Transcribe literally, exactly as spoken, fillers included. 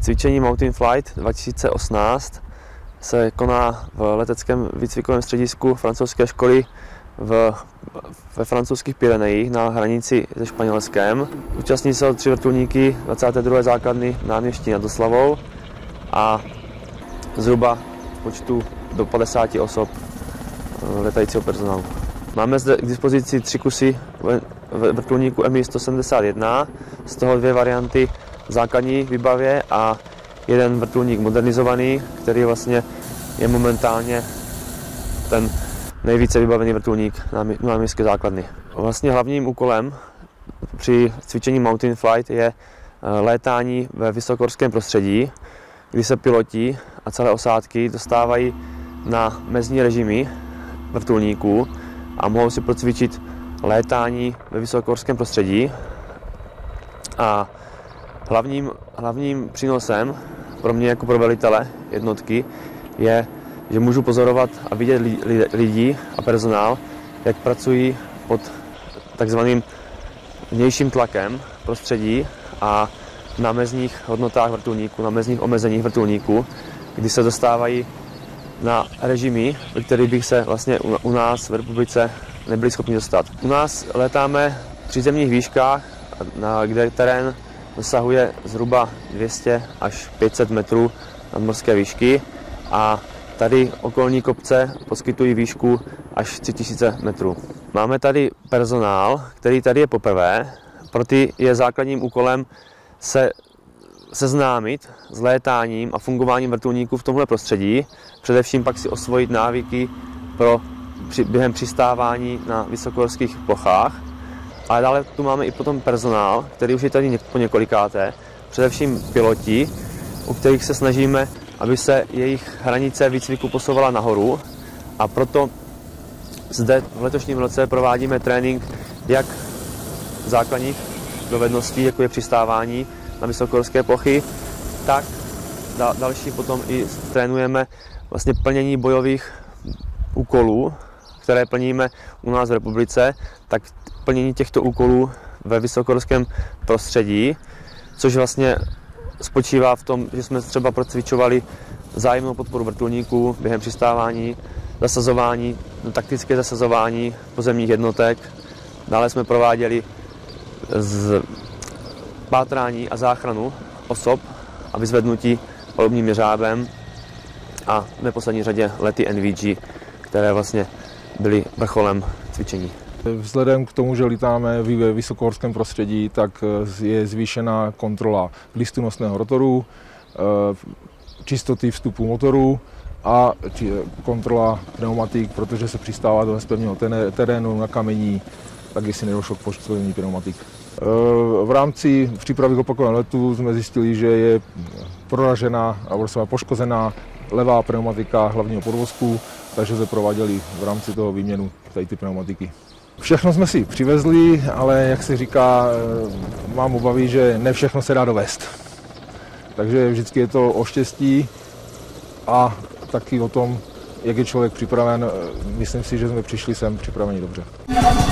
Cvičení Mountain Flight dva tisíce osmnáct se koná v leteckém výcvikovém středisku francouzské školy v, ve francouzských Pyrenejích na hranici se Španělskem. Účastní se tři vrtulníky dvacáté druhé základny Náměstí nad Oslavou a zhruba v počtu do padesáti osob letajícího personálu. Máme zde k dispozici tři kusy vrtulníku M I sto sedmdesát jedna, z toho dvě varianty v základní výbavě a jeden vrtulník modernizovaný, který vlastně je momentálně ten nejvíce vybavený vrtulník náměstské základny. Vlastně hlavním úkolem při cvičení Mountain Flight je létání ve vysokohorském prostředí, kdy se piloti a celé osádky dostávají na mezní režimy vrtulníků a mohou si procvičit létání ve vysokohorském prostředí. A hlavním, hlavním přínosem pro mě jako pro velitele jednotky je, že můžu pozorovat a vidět lidi a personál, jak pracují pod takzvaným vnějším tlakem prostředí a na mezních hodnotách vrtulníků, na mezních omezeních vrtulníků, kdy se dostávají na režimy, ve kterých bych se vlastně u nás v republice nebyli schopni dostat. U nás létáme v přízemních výškách, na, kde terén dosahuje zhruba dvě stě až pět set metrů nadmořské výšky a tady okolní kopce poskytují výšku až tři tisíce metrů. Máme tady personál, který tady je poprvé, pro ty je základním úkolem se seznámit s létáním a fungováním vrtulníků v tomhle prostředí, především pak si osvojit návyky pro při, během přistávání na vysokohorských plochách. Ale dále tu máme i potom personál, který už je tady po několikáté, především piloti, u kterých se snažíme, aby se jejich hranice výcviku posouvala nahoru, a proto zde v letošním roce provádíme trénink jak základních dovedností, jako je přistávání na vysokohorské plochy, tak další potom i trénujeme vlastně plnění bojových úkolů, které plníme u nás v republice, tak plnění těchto úkolů ve vysokohorském prostředí, což vlastně spočívá v tom, že jsme třeba procvičovali vzájemnou podporu vrtulníků během přistávání, zasazování, taktické zasazování pozemních jednotek. Dále jsme prováděli z pátrání a záchranu osob a vyzvednutí palubním jeřábem a v neposlední řadě lety N V G, které vlastně byly vrcholem cvičení. Vzhledem k tomu, že lítáme ve vysokohorském prostředí, tak je zvýšená kontrola listonosného rotoru, čistoty vstupu motoru a kontrola pneumatik, protože se přistává do nezpevněného terénu na kamení, tak jestli nedošlo k poškození pneumatik. V rámci přípravy k opakovanému letu jsme zjistili, že je proražená a poškozená levá pneumatika hlavního podvozku, takže jsme prováděli v rámci toho výměnu tady ty pneumatiky. Všechno jsme si přivezli, ale jak se říká, mám obavy, že ne všechno se dá dovést. Takže vždycky je to o štěstí a taky o tom, jak je člověk připraven. Myslím si, že jsme přišli sem připraveni dobře.